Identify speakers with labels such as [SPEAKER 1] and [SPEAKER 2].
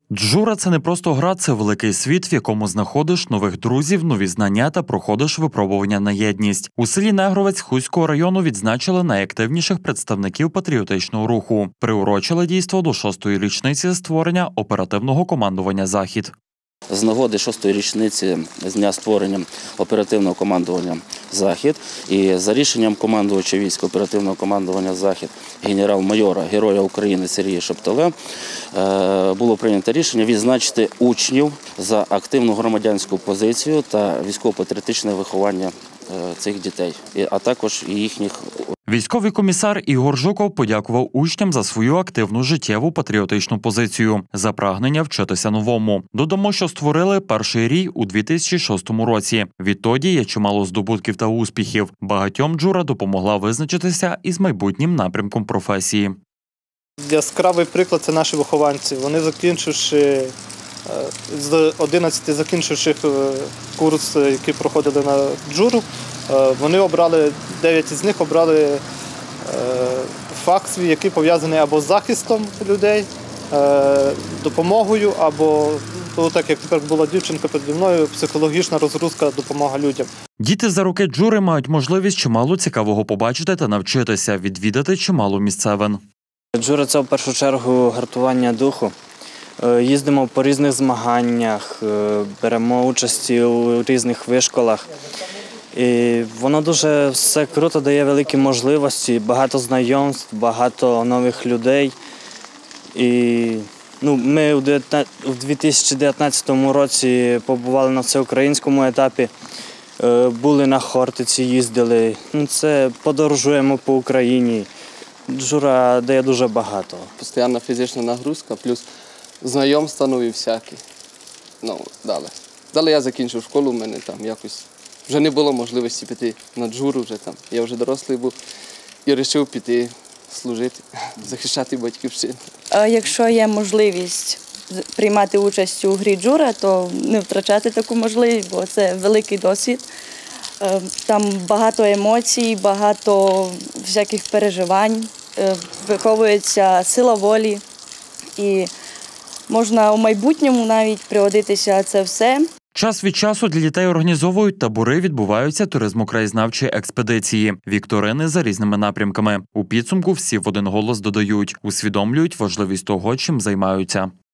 [SPEAKER 1] Джура – це не просто гра, це великий світ, в якому знаходиш нових друзів, нові знання та проходиш випробування на єдність. У селі Негровець Хуського району відзначили найактивніших представників патріотичного руху. Приурочили дійство до 6-ї річниці створення оперативного командування «Захід».
[SPEAKER 2] З нагоди 6-ї річниці з дня створення оперативного командування «Захід» і за рішенням командувача військ оперативного командування «Захід» генерал-майора, Героя України Сергія Шептале було прийнято рішення відзначити учнів за активну громадянську позицію та військово-патріотичне виховання цих дітей, а також їхніх.
[SPEAKER 1] Військовий комісар Ігор Жуков подякував учням за свою активну життєву патріотичну позицію, за прагнення вчитися новому. Додамо, що створили перший рій у 2006 році. Відтоді є чимало здобутків та успіхів. Багатьом Джура допомогла визначитися із майбутнім напрямком професії.
[SPEAKER 3] Яскравий приклад – це наші вихованці. Вони, закінчивши з 11 закінчивши курс, який проходили на Джуру, вони обрали, 9 із них обрали фах свій, який пов'язаний або з захистом людей, допомогою, або, так як тепер була дівчинка переді мною, психологічна розгрузка, допомога людям.
[SPEAKER 1] Діти за роки Джури мають можливість чимало цікавого побачити та навчитися, відвідати чимало місцевин.
[SPEAKER 4] Джура – це в першу чергу гартування духу. Їздимо по різних змаганнях, беремо участь у різних вишколах. І воно дуже все круто, дає великі можливості, багато знайомств, багато нових людей. І ми у 2019 році побували на всеукраїнському етапі, були на Хортиці, їздили. Це подорожуємо по Україні. Джура дає дуже багато.
[SPEAKER 5] Постійна фізична нагрузка, плюс знайомства нові всякі. Далі я закінчив школу, у мене там якось вже не було можливості піти на Джуру, я вже дорослий був і вирішив піти служити, захищати батьківщину.
[SPEAKER 6] Якщо є можливість приймати участь у грі Джура, то не втрачати таку можливість, бо це великий досвід. Там багато емоцій, багато всяких переживань, виховується сила волі і можна у майбутньому навіть пригодитися це все.
[SPEAKER 1] Час від часу для дітей організовують табори, відбуваються туризмо-краєзнавчі експедиції, вікторини за різними напрямками. У підсумку всі в один голос додають, усвідомлюють важливість того, чим займаються.